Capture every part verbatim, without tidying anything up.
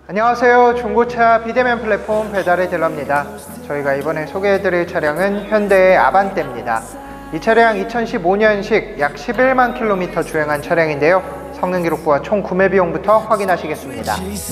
안녕하세요. 중고차 비대면 플랫폼 배달의 딜러입니다. 저희가 이번에 소개해드릴 차량은 현대의 아반떼입니다. 이 차량 이천십오 년식 약 십일만 킬로미터 주행한 차량인데요. 성능 기록부와 총 구매 비용부터 확인하시겠습니다.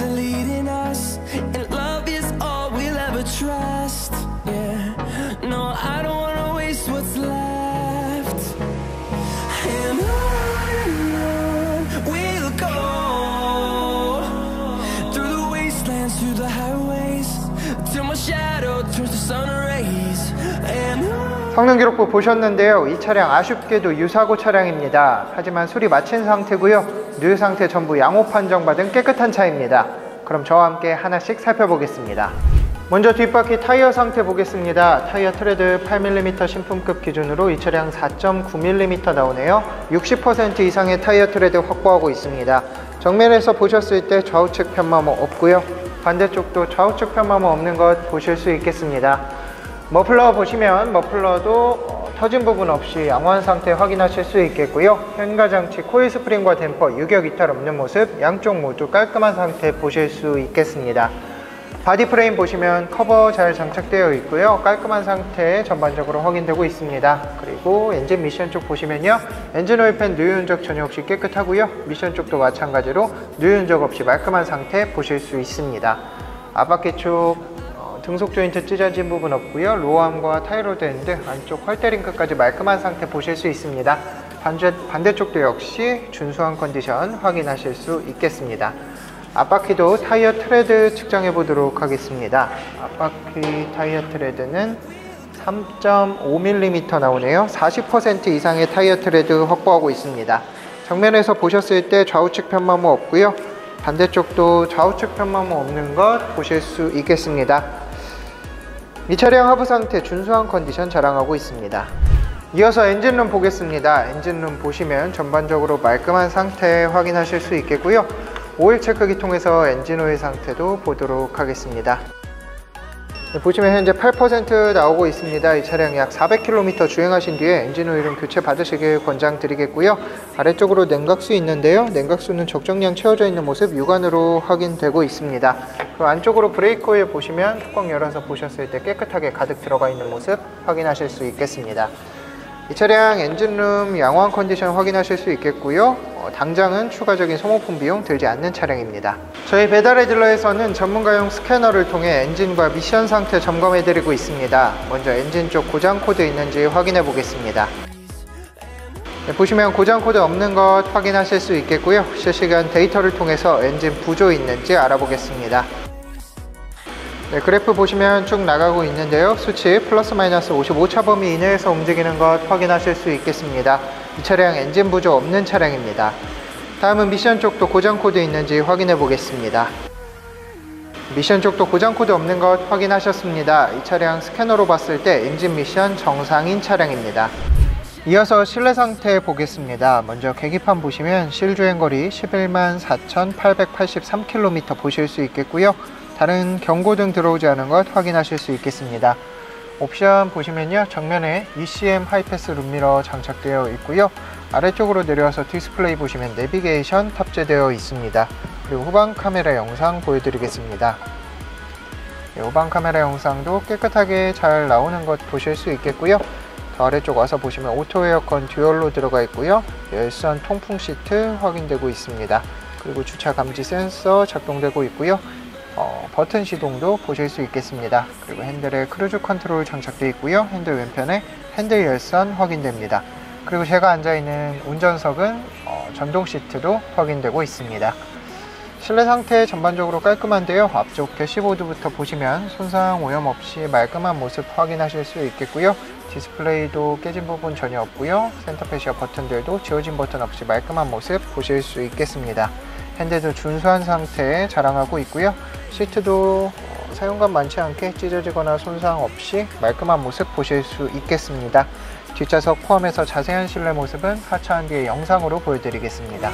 성능 기록부 보셨는데요. 이 차량 아쉽게도 유사고 차량입니다. 하지만 수리 마친 상태고요. 누유 상태 전부 양호 판정받은 깨끗한 차입니다. 그럼 저와 함께 하나씩 살펴보겠습니다. 먼저 뒷바퀴 타이어 상태 보겠습니다. 타이어 트레드 팔 밀리미터 신품급 기준으로 이 차량 사 점 구 밀리미터 나오네요. 육십 퍼센트 이상의 타이어 트레드 확보하고 있습니다. 정면에서 보셨을 때 좌우측 편마모 없고요. 반대쪽도 좌우측 편마모 없는 것 보실 수 있겠습니다. 머플러 보시면 머플러도 어, 터진 부분 없이 양호한 상태 확인하실 수 있겠고요. 현가장치 코일 스프링과 댐퍼 유격 이탈 없는 모습, 양쪽 모두 깔끔한 상태 보실 수 있겠습니다. 바디 프레임 보시면 커버 잘 장착되어 있고요. 깔끔한 상태 전반적으로 확인되고 있습니다. 그리고 엔진 미션 쪽 보시면요. 엔진 오일팬 누유 흔적 전혀 없이 깨끗하고요. 미션 쪽도 마찬가지로 누유 흔적 없이 말끔한 상태 보실 수 있습니다. 앞바퀴 쪽 어, 등속 조인트 찢어진 부분 없고요. 로어암과 타이로드 엔드 안쪽 헐대링크까지 말끔한 상태 보실 수 있습니다. 반대, 반대쪽도 역시 준수한 컨디션 확인하실 수 있겠습니다. 앞바퀴도 타이어 트레드 측정해 보도록 하겠습니다. 앞바퀴 타이어 트레드는 삼 점 오 밀리미터 나오네요. 사십 퍼센트 이상의 타이어 트레드 확보하고 있습니다. 정면에서 보셨을 때 좌우측 편마모 없고요. 반대쪽도 좌우측 편마모 없는 것 보실 수 있겠습니다. 이 차량 하부 상태 준수한 컨디션 자랑하고 있습니다. 이어서 엔진룸 보겠습니다. 엔진룸 보시면 전반적으로 말끔한 상태 확인하실 수 있겠고요. 오일 체크기 통해서 엔진 오일 상태도 보도록 하겠습니다. 네, 보시면 현재 팔 퍼센트 나오고 있습니다. 이 차량 약 사백 킬로미터 주행하신 뒤에 엔진 오일은 교체 받으시길 권장드리겠고요. 아래쪽으로 냉각수 있는데요. 냉각수는 적정량 채워져 있는 모습 육안으로 확인되고 있습니다. 그 안쪽으로 브레이크 오일 보시면 뚜껑 열어서 보셨을 때 깨끗하게 가득 들어가 있는 모습 확인하실 수 있겠습니다. 이 차량 엔진룸 양호한 컨디션 확인하실 수 있겠고요. 어, 당장은 추가적인 소모품 비용 들지 않는 차량입니다. 저희 배달의 딜러에서는 전문가용 스캐너를 통해 엔진과 미션 상태 점검해 드리고 있습니다. 먼저 엔진 쪽 고장 코드 있는지 확인해 보겠습니다. 네, 보시면 고장 코드 없는 것 확인하실 수 있겠고요. 실시간 데이터를 통해서 엔진 부조 있는지 알아보겠습니다. 네, 그래프 보시면 쭉 나가고 있는데요. 수치 플러스 마이너스 오십오 차 범위 이내에서 움직이는 것 확인하실 수 있겠습니다. 이 차량 엔진 부조 없는 차량입니다. 다음은 미션 쪽도 고장 코드 있는지 확인해 보겠습니다. 미션 쪽도 고장 코드 없는 것 확인하셨습니다. 이 차량 스캐너로 봤을 때 엔진 미션 정상인 차량입니다. 이어서 실내 상태 보겠습니다. 먼저 계기판 보시면 실주행거리 십일만 사천팔백팔십삼 킬로미터 보실 수 있겠고요. 다른 경고등 들어오지 않은 것 확인하실 수 있겠습니다. 옵션 보시면요. 정면에 이씨엠 하이패스 룸미러 장착되어 있고요. 아래쪽으로 내려와서 디스플레이 보시면 내비게이션 탑재되어 있습니다. 그리고 후방 카메라 영상 보여드리겠습니다. 네, 후방 카메라 영상도 깨끗하게 잘 나오는 것 보실 수 있겠고요. 더 아래쪽 와서 보시면 오토 에어컨 듀얼로 들어가 있고요. 열선 통풍 시트 확인되고 있습니다. 그리고 주차 감지 센서 작동되고 있고요. 어, 버튼 시동도 보실 수 있겠습니다. 그리고 핸들에 크루즈 컨트롤 장착되어 있고요. 핸들 왼편에 핸들 열선 확인됩니다. 그리고 제가 앉아있는 운전석은 어, 전동 시트도 확인되고 있습니다. 실내 상태 전반적으로 깔끔한데요. 앞쪽 대시보드부터 보시면 손상 오염 없이 말끔한 모습 확인하실 수 있겠고요. 디스플레이도 깨진 부분 전혀 없고요. 센터 패시아 버튼들도 지워진 버튼 없이 말끔한 모습 보실 수 있겠습니다. 핸들도 준수한 상태에 자랑하고 있고요. 시트도 어, 사용감 많지 않게 찢어지거나 손상 없이 말끔한 모습 보실 수 있겠습니다. 뒷좌석 포함해서 자세한 실내 모습은 하차한 뒤에 영상으로 보여드리겠습니다.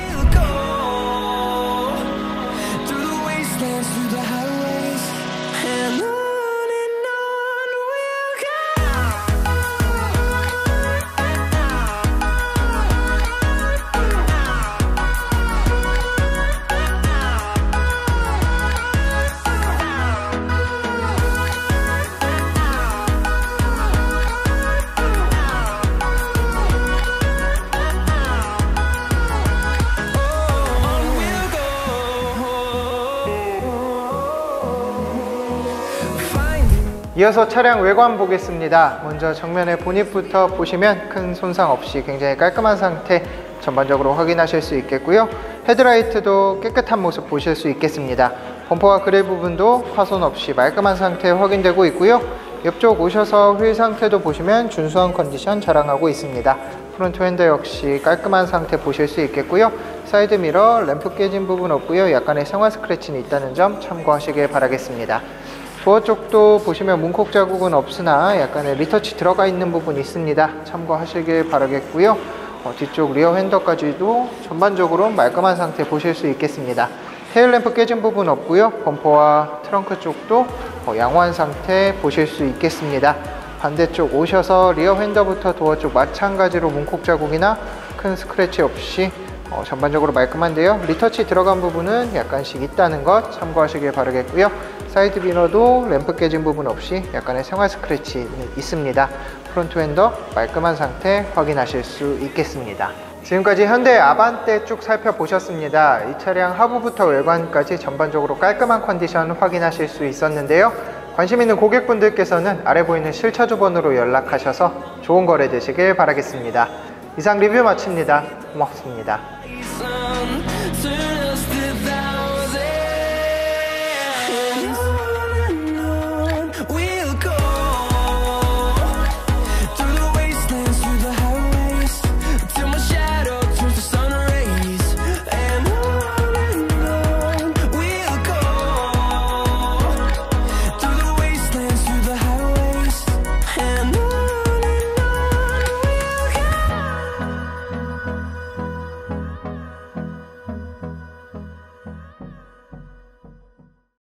이어서 차량 외관 보겠습니다. 먼저 정면의 보닛부터 보시면 큰 손상 없이 굉장히 깔끔한 상태 전반적으로 확인하실 수 있겠고요. 헤드라이트도 깨끗한 모습 보실 수 있겠습니다. 범퍼와 그릴 부분도 파손 없이 말끔한 상태 확인되고 있고요. 옆쪽 오셔서 휠 상태도 보시면 준수한 컨디션 자랑하고 있습니다. 프론트 핸들 역시 깔끔한 상태 보실 수 있겠고요. 사이드 미러, 램프 깨진 부분 없고요. 약간의 생활 스크래치는 있다는 점 참고하시길 바라겠습니다. 도어 쪽도 보시면 문콕 자국은 없으나 약간의 리터치 들어가 있는 부분이 있습니다. 참고하시길 바라겠고요. 어, 뒤쪽 리어 핸더까지도 전반적으로 말끔한 상태 보실 수 있겠습니다. 테일램프 깨진 부분 없고요. 범퍼와 트렁크 쪽도 어, 양호한 상태 보실 수 있겠습니다. 반대쪽 오셔서 리어 핸더부터 도어 쪽 마찬가지로 문콕 자국이나 큰 스크래치 없이 어, 전반적으로 말끔한데요. 리터치 들어간 부분은 약간씩 있다는 것 참고하시길 바라겠고요. 사이드 미러도 램프 깨진 부분 없이 약간의 생활 스크래치 있습니다. 프론트 핸더 말끔한 상태 확인하실 수 있겠습니다. 지금까지 현대 아반떼 쭉 살펴보셨습니다. 이 차량 하부부터 외관까지 전반적으로 깔끔한 컨디션 확인하실 수 있었는데요. 관심 있는 고객분들께서는 아래 보이는 실차주 번호로 연락하셔서 좋은 거래 되시길 바라겠습니다. 이상 리뷰 마칩니다. 고맙습니다.